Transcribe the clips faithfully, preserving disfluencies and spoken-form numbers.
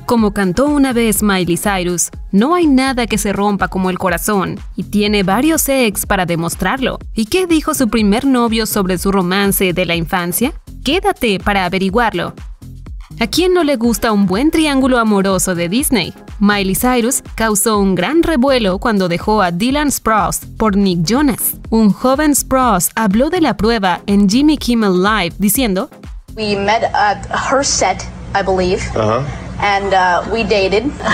Como cantó una vez Miley Cyrus, no hay nada que se rompa como el corazón, y tiene varios ex para demostrarlo. ¿Y qué dijo su primer novio sobre su romance de la infancia? Quédate para averiguarlo. ¿A quién no le gusta un buen triángulo amoroso de Disney? Miley Cyrus causó un gran revuelo cuando dejó a Dylan Sprouse por Nick Jonas. Un joven Sprouse habló de la prueba en Jimmy Kimmel Live diciendo: We met at her set, I believe. Uh-huh. And uh, we dated. and,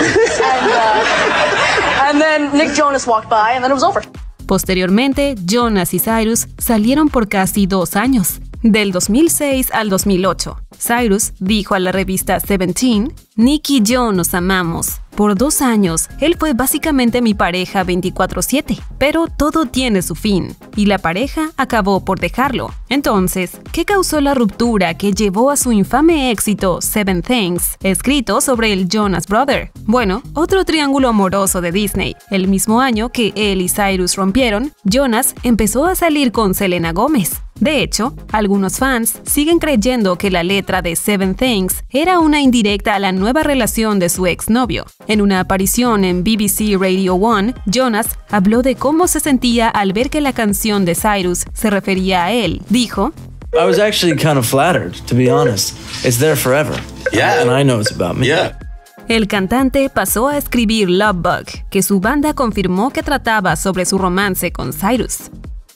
uh, and then Nick Jonas walked by and then it was over. Posteriormente, Jonas y Cyrus salieron por casi dos años, del dos mil seis al dos mil ocho. Cyrus dijo a la revista Seventeen: Nick y yo nos amamos. Por dos años, él fue básicamente mi pareja veinticuatro siete, pero todo tiene su fin, y la pareja acabó por dejarlo. Entonces, ¿qué causó la ruptura que llevó a su infame éxito Seven Things, escrito sobre el Jonas Brother? Bueno, otro triángulo amoroso de Disney. El mismo año que él y Cyrus rompieron, Jonas empezó a salir con Selena Gomez. De hecho, algunos fans siguen creyendo que la letra de Seven Things era una indirecta a la nueva relación de su exnovio. En una aparición en B B C Radio One, Jonas habló de cómo se sentía al ver que la canción de Cyrus se refería a él. Dijo: I was actually kind of flattered, to be honest. It's there forever. Yeah. And I know it's about me. Yeah. El cantante pasó a escribir Love Bug, que su banda confirmó que trataba sobre su romance con Cyrus.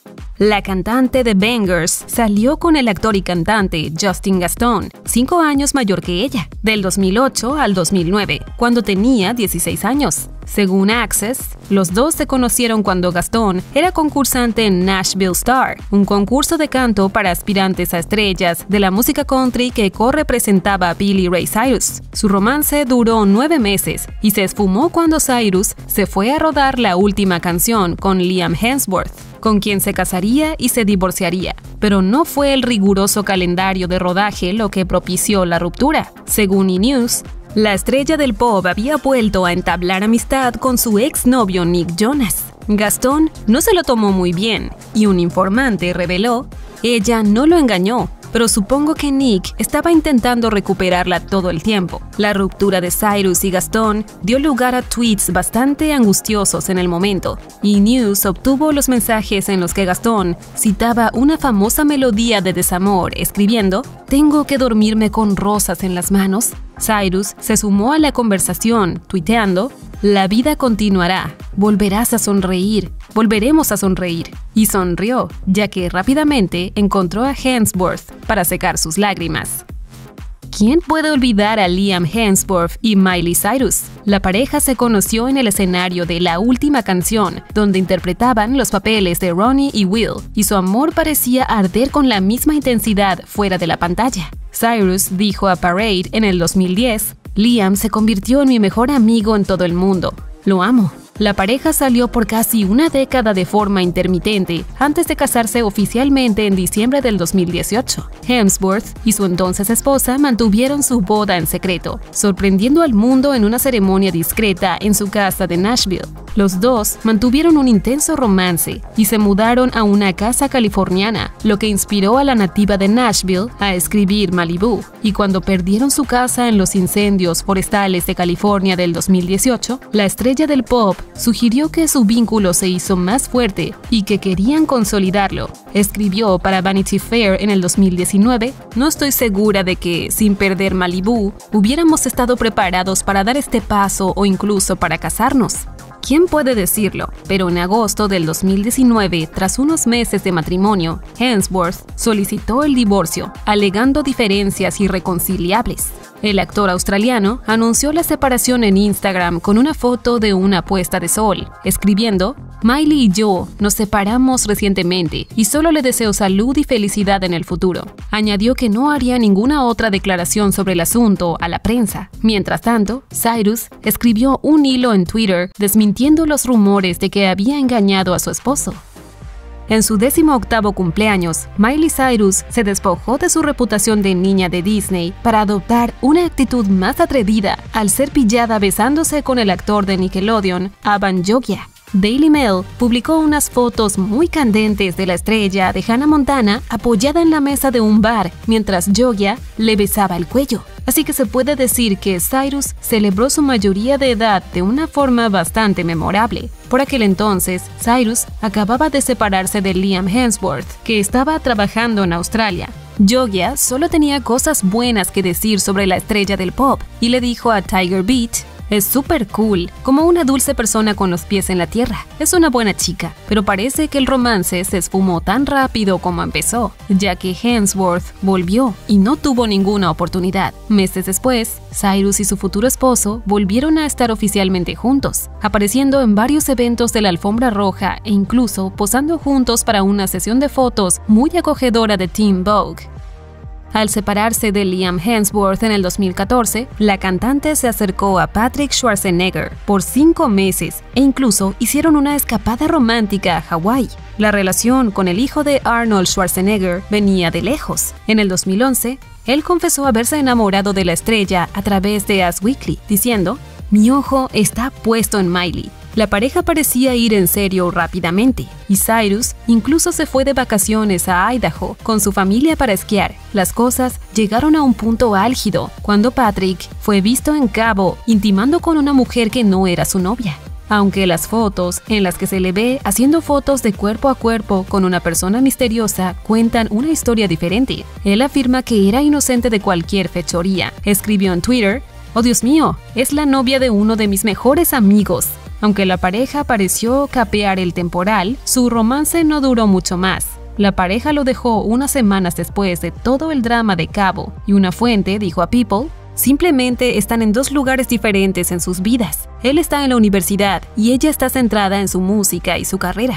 La cantante de Bangers salió con el actor y cantante Justin Gaston, cinco años mayor que ella, del dos mil ocho al dos mil nueve, cuando tenía dieciséis años. Según Access, los dos se conocieron cuando Gaston era concursante en Nashville Star, un concurso de canto para aspirantes a estrellas de la música country que co-representaba a Billy Ray Cyrus. Su romance duró nueve meses y se esfumó cuando Cyrus se fue a rodar la última canción con Liam Hemsworth, con quien se casaría y se divorciaría. Pero no fue el riguroso calendario de rodaje lo que propició la ruptura. Según E! News, la estrella del pop había vuelto a entablar amistad con su exnovio Nick Jonas. Gaston no se lo tomó muy bien, y un informante reveló: ella no lo engañó, pero supongo que Nick estaba intentando recuperarla todo el tiempo. La ruptura de Cyrus y Gaston dio lugar a tweets bastante angustiosos en el momento. E! News obtuvo los mensajes en los que Gaston citaba una famosa melodía de desamor, escribiendo: «¿Tengo que dormirme con rosas en las manos?». Cyrus se sumó a la conversación, tuiteando: «La vida continuará, volverás a sonreír, volveremos a sonreír». Y sonrió, ya que rápidamente encontró a Hemsworth para secar sus lágrimas. ¿Quién puede olvidar a Liam Hemsworth y Miley Cyrus? La pareja se conoció en el escenario de La Última Canción, donde interpretaban los papeles de Ronnie y Will, y su amor parecía arder con la misma intensidad fuera de la pantalla. Cyrus dijo a Parade en el dos mil diez: «Liam se convirtió en mi mejor amigo en todo el mundo. Lo amo». La pareja salió por casi una década de forma intermitente antes de casarse oficialmente en diciembre del dos mil dieciocho. Hemsworth y su entonces esposa mantuvieron su boda en secreto, sorprendiendo al mundo en una ceremonia discreta en su casa de Nashville. Los dos mantuvieron un intenso romance y se mudaron a una casa californiana, lo que inspiró a la nativa de Nashville a escribir Malibu. Y cuando perdieron su casa en los incendios forestales de California del dos mil dieciocho, la estrella del pop sugirió que su vínculo se hizo más fuerte y que querían consolidarlo. Escribió para Vanity Fair en el dos mil diecinueve: «No estoy segura de que, sin perder Malibu, hubiéramos estado preparados para dar este paso o incluso para casarnos». ¿Quién puede decirlo? Pero en agosto del dos mil diecinueve, tras unos meses de matrimonio, Hemsworth solicitó el divorcio, alegando diferencias irreconciliables. El actor australiano anunció la separación en Instagram con una foto de una puesta de sol, escribiendo: «Miley y yo nos separamos recientemente y solo le deseo salud y felicidad en el futuro». Añadió que no haría ninguna otra declaración sobre el asunto a la prensa. Mientras tanto, Cyrus escribió un hilo en Twitter desmintiendo los rumores de que había engañado a su esposo. En su décimo octavo cumpleaños, Miley Cyrus se despojó de su reputación de niña de Disney para adoptar una actitud más atrevida al ser pillada besándose con el actor de Nickelodeon, Avan Jogia. Daily Mail publicó unas fotos muy candentes de la estrella de Hannah Montana apoyada en la mesa de un bar mientras Jogia le besaba el cuello. así que se puede decir que Cyrus celebró su mayoría de edad de una forma bastante memorable. Por aquel entonces, Cyrus acababa de separarse de Liam Hemsworth, que estaba trabajando en Australia. Jogia solo tenía cosas buenas que decir sobre la estrella del pop y le dijo a Tiger Beat: es súper cool, como una dulce persona con los pies en la tierra. Es una buena chica, pero parece que el romance se esfumó tan rápido como empezó, ya que Hemsworth volvió y no tuvo ninguna oportunidad. Meses después, Cyrus y su futuro esposo volvieron a estar oficialmente juntos, apareciendo en varios eventos de la alfombra roja e incluso posando juntos para una sesión de fotos muy acogedora de Teen Vogue. Al separarse de Liam Hemsworth en el dos mil catorce, la cantante se acercó a Patrick Schwarzenegger por cinco meses e incluso hicieron una escapada romántica a Hawái. La relación con el hijo de Arnold Schwarzenegger venía de lejos. En el dos mil once, él confesó haberse enamorado de la estrella a través de Us Weekly, diciendo: «Mi ojo está puesto en Miley». La pareja parecía ir en serio rápidamente, y Cyrus incluso se fue de vacaciones a Idaho con su familia para esquiar. Las cosas llegaron a un punto álgido cuando Patrick fue visto en Cabo intimando con una mujer que no era su novia. Aunque las fotos en las que se le ve haciendo fotos de cuerpo a cuerpo con una persona misteriosa cuentan una historia diferente. Él afirma que era inocente de cualquier fechoría. Escribió en Twitter: «Oh Dios mío, es la novia de uno de mis mejores amigos». Aunque la pareja pareció capear el temporal, su romance no duró mucho más. La pareja lo dejó unas semanas después de todo el drama de Cabo, y una fuente dijo a People: «Simplemente están en dos lugares diferentes en sus vidas. Él está en la universidad y ella está centrada en su música y su carrera».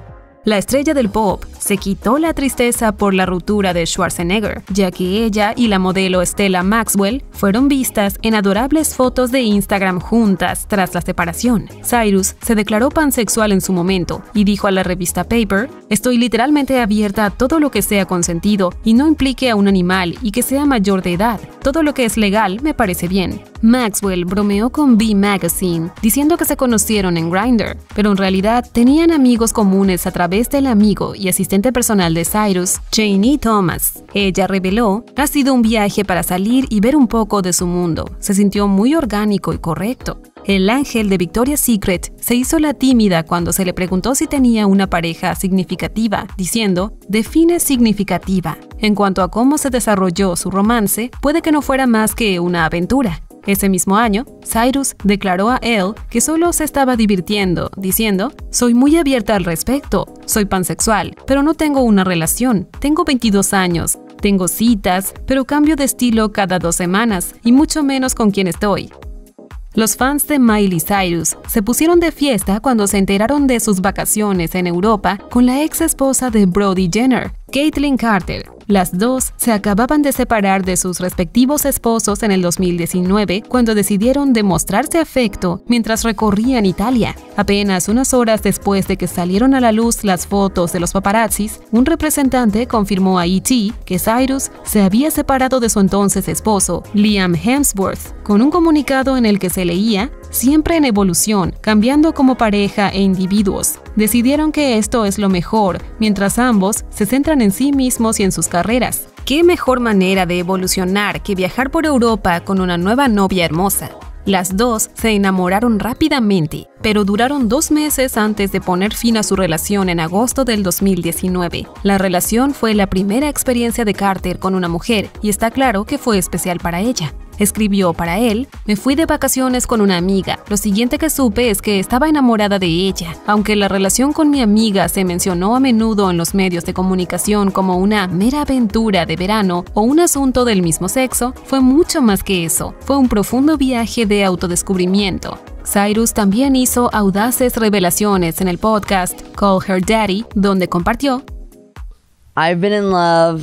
La estrella del pop se quitó la tristeza por la ruptura de Schwarzenegger, ya que ella y la modelo Stella Maxwell fueron vistas en adorables fotos de Instagram juntas tras la separación. Cyrus se declaró pansexual en su momento y dijo a la revista Paper: «Estoy literalmente abierta a todo lo que sea consentido y no implique a un animal y que sea mayor de edad. Todo lo que es legal me parece bien». Maxwell bromeó con V Magazine diciendo que se conocieron en Grindr, pero en realidad tenían amigos comunes a través del amigo y asistente personal de Cyrus, Janie Thomas. Ella reveló: «Ha sido un viaje para salir y ver un poco de su mundo. Se sintió muy orgánico y correcto». El ángel de Victoria's Secret se hizo la tímida cuando se le preguntó si tenía una pareja significativa, diciendo: «Define significativa». En cuanto a cómo se desarrolló su romance, puede que no fuera más que una aventura. Ese mismo año, Cyrus declaró a Elle que solo se estaba divirtiendo, diciendo: «Soy muy abierta al respecto, soy pansexual, pero no tengo una relación, tengo veintidós años, tengo citas, pero cambio de estilo cada dos semanas y mucho menos con quien estoy». Los fans de Miley Cyrus se pusieron de fiesta cuando se enteraron de sus vacaciones en Europa con la ex esposa de Brody Jenner, Caitlyn Carter. Las dos se acababan de separar de sus respectivos esposos en el dos mil diecinueve cuando decidieron demostrarse afecto mientras recorrían Italia. Apenas unas horas después de que salieron a la luz las fotos de los paparazzis, un representante confirmó a E T que Cyrus se había separado de su entonces esposo, Liam Hemsworth, con un comunicado en el que se leía: «Siempre en evolución, cambiando como pareja e individuos. Decidieron que esto es lo mejor, mientras ambos se centran en sí mismos y en sus carreras». ¿Qué mejor manera de evolucionar que viajar por Europa con una nueva novia hermosa? Las dos se enamoraron rápidamente, pero duraron dos meses antes de poner fin a su relación en agosto del dos mil diecinueve. La relación fue la primera experiencia de Carter con una mujer y está claro que fue especial para ella. Escribió para él: «Me fui de vacaciones con una amiga. Lo siguiente que supe es que estaba enamorada de ella. Aunque la relación con mi amiga se mencionó a menudo en los medios de comunicación como una mera aventura de verano o un asunto del mismo sexo, fue mucho más que eso. Fue un profundo viaje de autodescubrimiento». Cyrus también hizo audaces revelaciones en el podcast Call Her Daddy, donde compartió: «I've been in love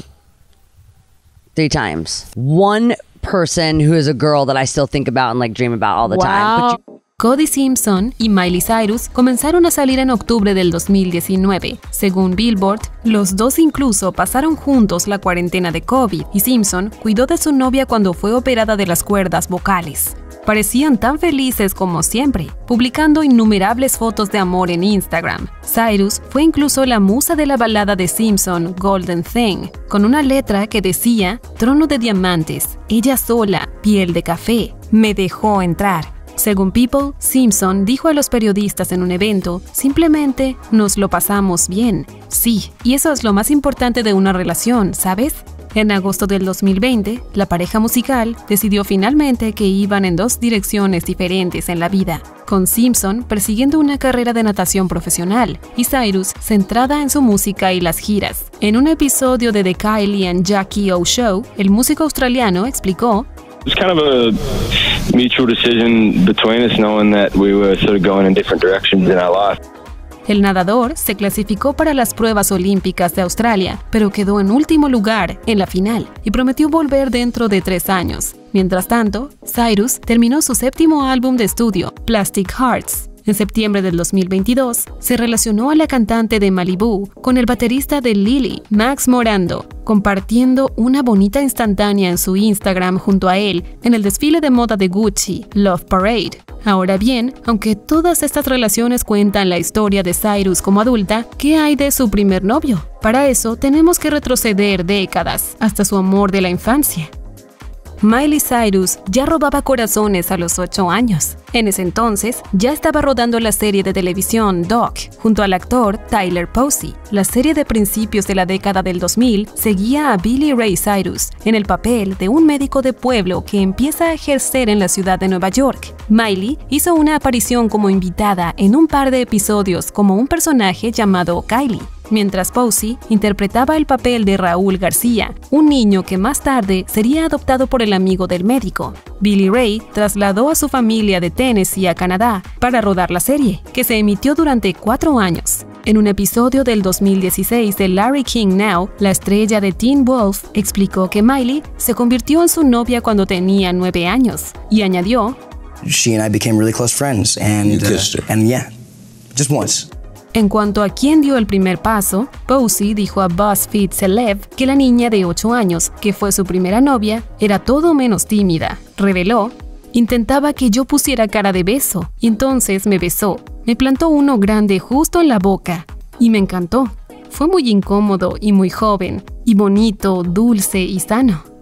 three times. One person who is a girl that I still think about and like dream about all the wow. time. But you Cody Simpson y Miley Cyrus comenzaron a salir en octubre del dos mil diecinueve. Según Billboard, los dos incluso pasaron juntos la cuarentena de COVID y Simpson cuidó de su novia cuando fue operada de las cuerdas vocales. parecían tan felices como siempre, publicando innumerables fotos de amor en Instagram. Cyrus fue incluso la musa de la balada de Simpson, Golden Thing, con una letra que decía: trono de diamantes, ella sola, piel de café, me dejó entrar. Según People, Simpson dijo a los periodistas en un evento: simplemente nos lo pasamos bien. Sí, y eso es lo más importante de una relación, ¿sabes? En agosto del dos mil veinte, la pareja musical decidió finalmente que iban en dos direcciones diferentes en la vida, con Simpson persiguiendo una carrera de natación profesional y Cyrus centrada en su música y las giras. En un episodio de The Kylie and Jackie O Show, el músico australiano explicó: It's kind of a mutual decision between us, knowing that we were sort of going in different directions in our life. El nadador se clasificó para las pruebas olímpicas de Australia, pero quedó en último lugar en la final y prometió volver dentro de tres años. Mientras tanto, Cyrus terminó su séptimo álbum de estudio, Plastic Hearts. En septiembre del dos mil veintidós, se relacionó a la cantante de Malibu con el baterista de Lily, Max Morando, compartiendo una bonita instantánea en su Instagram junto a él en el desfile de moda de Gucci, Love Parade. Ahora bien, aunque todas estas relaciones cuentan la historia de Cyrus como adulta, ¿qué hay de su primer novio? Para eso tenemos que retroceder décadas hasta su amor de la infancia. Miley Cyrus ya robaba corazones a los ocho años. En ese entonces, ya estaba rodando la serie de televisión Doc, junto al actor Tyler Posey. La serie de principios de la década del dos mil seguía a Billy Ray Cyrus en el papel de un médico de pueblo que empieza a ejercer en la ciudad de Nueva York. Miley hizo una aparición como invitada en un par de episodios como un personaje llamado Kylie, mientras Posey interpretaba el papel de Raúl García, un niño que más tarde sería adoptado por el amigo del médico. Billy Ray trasladó a su familia de Tennessee a Canadá para rodar la serie, que se emitió durante cuatro años. En un episodio del dos mil dieciséis de Larry King Now, la estrella de Teen Wolf explicó que Miley se convirtió en su novia cuando tenía nueve años, y añadió: She and I became really close friends, and, uh, and yeah, just once. En cuanto a quién dio el primer paso, Posey dijo a BuzzFeed Celeb que la niña de ocho años, que fue su primera novia, era todo menos tímida. Reveló: intentaba que yo pusiera cara de beso, y entonces me besó. Me plantó uno grande justo en la boca, y me encantó. Fue muy incómodo y muy joven, y bonito, dulce y sano.